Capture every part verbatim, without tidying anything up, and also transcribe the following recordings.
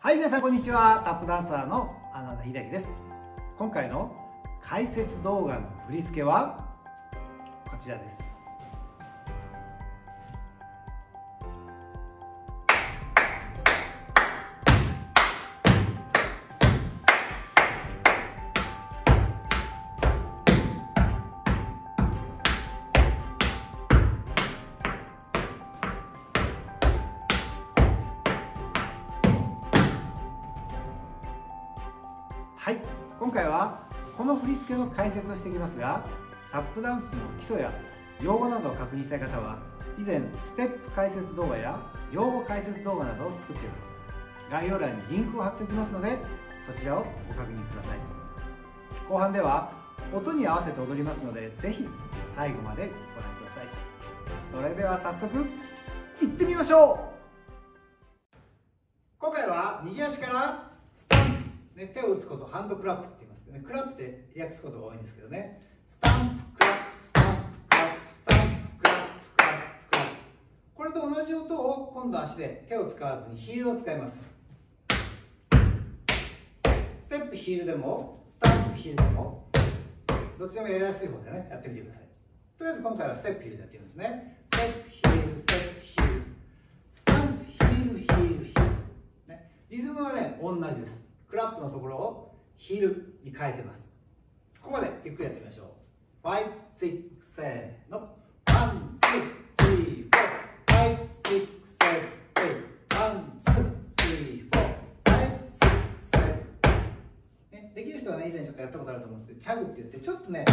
はい、皆さんこんにちは。タップダンサーの穴田秀樹です。今回の解説動画の振り付けはこちらです。はい、今回はこの振り付けの解説をしていきますが、タップダンスの基礎や用語などを確認したい方は以前ステップ解説動画や用語解説動画などを作っています。概要欄にリンクを貼っておきますので、そちらをご確認ください。後半では音に合わせて踊りますので、ぜひ最後までご覧ください。それでは早速いってみましょう。今回は右足からスタンプね、手を打つことをハンドクラップって言いますけどね、クラップって略すことが多いんですけどね、スタンプクラップスタンプクラップスタンプクラップクラップクラップ、これと同じ音を今度足で手を使わずにヒールを使います。ステップヒールでもスタンプヒールでもどっちでもやりやすい方でね、やってみてください。とりあえず今回はステップヒールでやってみますね。ステップヒールステップヒールスタンプヒールヒールヒール、ね、リズムはね同じです。クラップのところをヒールに変えてます。ここまでゆっくりやってみましょう。ご、ろく、せーの。ワン、ツー、スリー、フォー。ご、ろく、せーの。ワン、ツー、スリー、フォー。ご、ろく、せーの。ね、できる人はね、以前ちょっとやったことあると思うんですけど、チャグって言って、ちょっとね、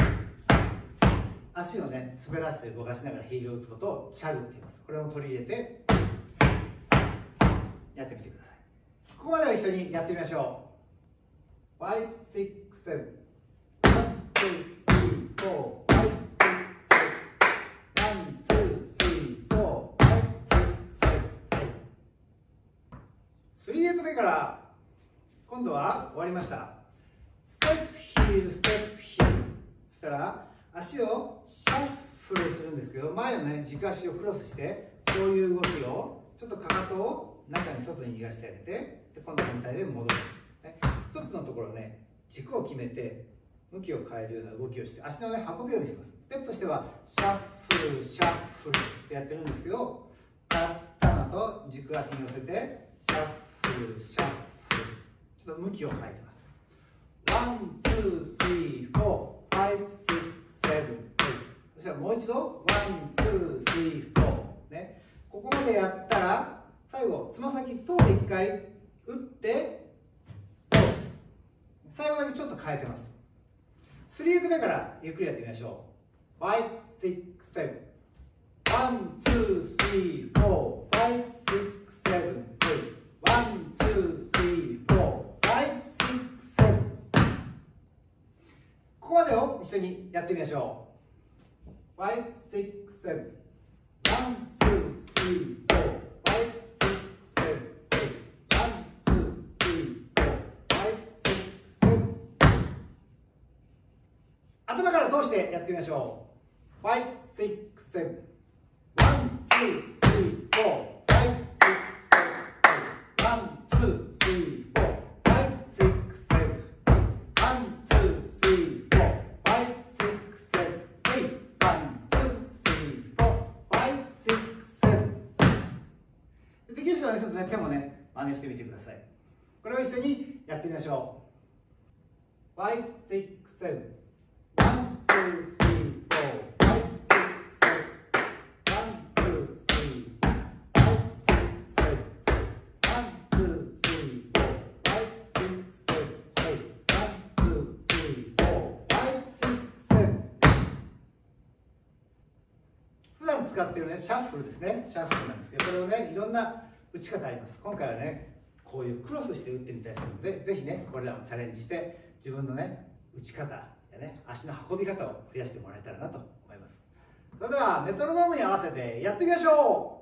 足をね、滑らせて動かしながらヒールを打つことをチャグって言います。これを取り入れて、やってみてください。ここまでは一緒にやってみましょう。ご、ろく、せーの。ワン、ツー、スリー、フォー。ご、ろく、せーの。ワン、ツー、スリー、フォー。ご、ろく、せーの。スリーエイト目から今度は終わりました。ステップヒールステップヒール、そしたら足をシャッフルするんですけど、前のね軸足をクロスしてこういう動きをちょっとかかとを中に外に逃がしてあげて、で今度反対で戻す、ね、一つのところね軸を決めて向きを変えるような動きをして足のね運びを見せます。ステップとしてはシャッフルシャッフルってやってるんですけど、タッタナと軸足に寄せてシャッフルシャッフル、ちょっと向きを変えてます。ワン、ツー、スリー、フォー、ファイブ、シックス、セブン、エイト、そしたらもう一度ワン、ツー、スリー、フォー、ね、ここまでやったら最後つま先頭でいっかい打って最後だけちょっと変えてます。スリーエイト目からゆっくりやってみましょう。ご、ろく、せーの。ワン、ツー、スリー、フォー、ご、シックス、セブン、エイト、ワン、ツー、スリー、フォー、ご、シックス、セブン。ここまでを一緒にやってみましょう。ご、ろく、せーの。ワン、ツー、スリー、フォー、ご、シックス、セブン、エイト、ワン、ツー、スリー、フォー、ご、シックス、セブン。頭から通してやってみましょう。ご、ろく、せーの。ワン、ツー、スリー、フォー、ご、シックス、セブン、エイト、ワン、ツー、スリー、フォー、ご、シックス、セブン、ワン、ツー、スリー、フォー、ご、シックス、セブン、エイト、ワン、ツー、スリー、フォー、ご、シックス、セブン。できる人はね、ちょっとね、手もね、真似してみてください。これを一緒にやってみましょう。ご、シックス、セブン、ワン、ツー、スリー、フォー、ご、シックス、セブン、ワン、ツー、スリー、フォー、ご、シックス、セブン、ワン、ツー、スリー、フォー、ご、シックス、セブン、エイト、ワン、ツー、スリー、フォー、ご、シックス、セブン。普段使っているね、シャッフルですね。シャッフルなんですけど、これをね、いろんな打ち方あります。今回はね、こういうクロスして打ってみたいするので、ぜひね、これらをチャレンジして、自分のね、打ち方やね、足の運び方を増やしてもらえたらなと思います。それではメトロノームに合わせてやってみましょ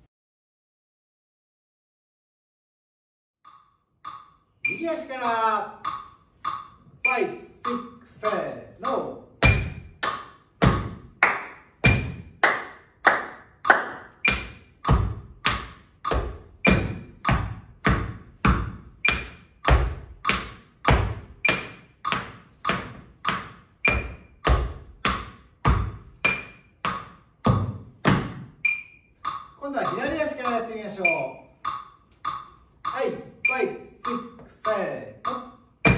う。右足からご、ろく、せーの。 今度は左足からやってみましょう。はい、ファイブ、シックス、セブン。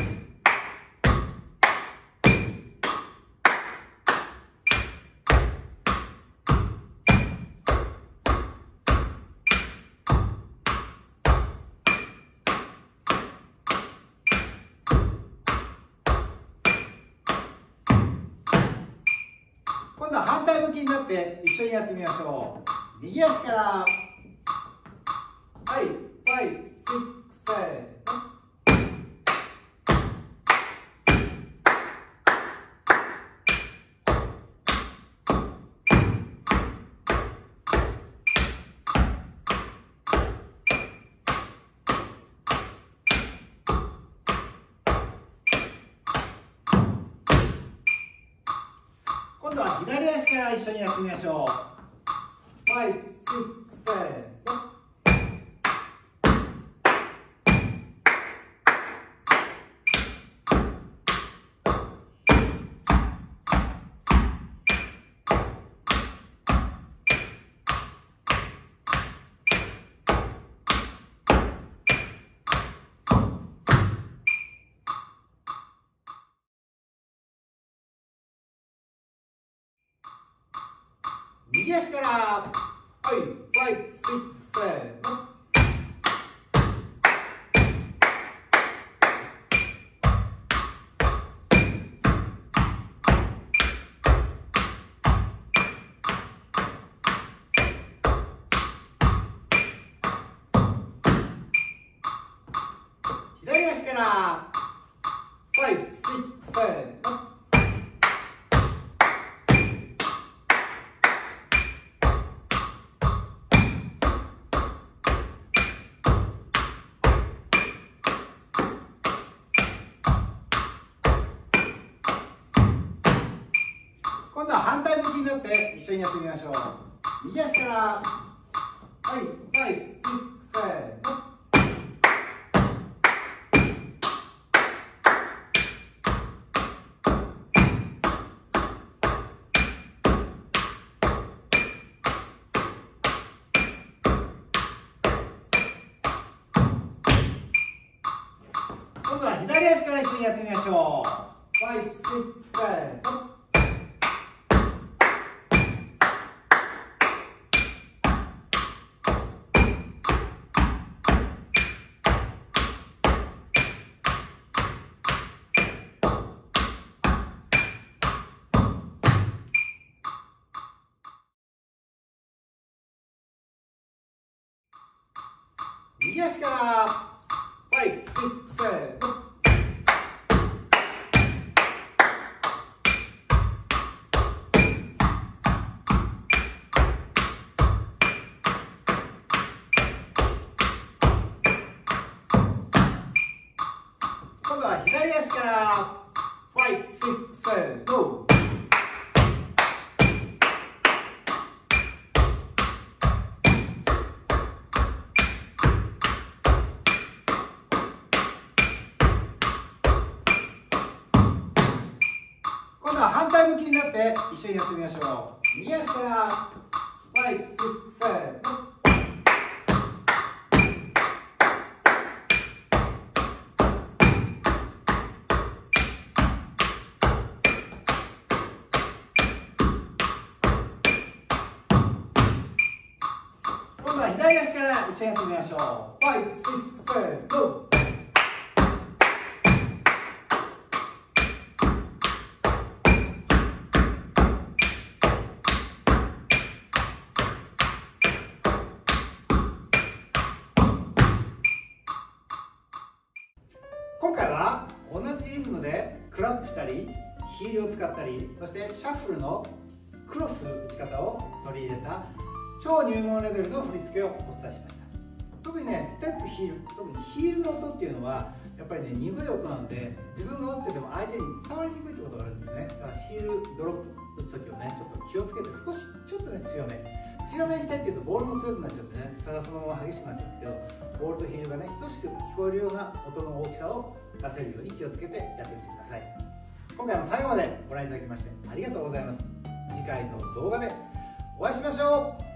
今度は反対向きになって一緒にやってみましょう。右足からはい、ファイブ、シックス、セブン。今度は左足から一緒にやってみましょう。ファイブ、シックス、セブン。右足からはい、ファイブ、シックス、セブン。左足からファイブ、シックス、セブン。今度は反対向きになって一緒にやってみましょう。右足からはい、ファイブ、シックス、セブン。今度は左足から一緒にやってみましょう。ファイブ、シックス、セブン。右足からファイブ、シックス、セブン。今度は左足からファイブ、シックス、セブン、ゴー。今度は反対向きになって一緒にやってみましょう。右足からファイブ、シックス、セブン。今度は左足から一緒にやってみましょう。ファイブ、シックス、セブン、ゴー。今回は同じリズムでクラップしたりヒールを使ったり、そしてシャッフルのクロス打ち方を取り入れた超入門レベルの振り付けをお伝えしました。特にね、ステップヒール、特にヒールの音っていうのはやっぱりね、鈍い音なんで自分が打ってても相手に伝わりにくいってことがあるんですね。だからヒールドロップ打つ時をね、ちょっと気をつけて少しちょっとね、強め強めにしてっていうとボールも強くなっちゃってね、差がそのまま激しくなっちゃうんですけど、ボールとヒールがね、等しく聞こえるような音の大きさを出せるように気をつけてやってみてください。今回も最後までご覧いただきましてありがとうございます。次回の動画でお会いしましょう。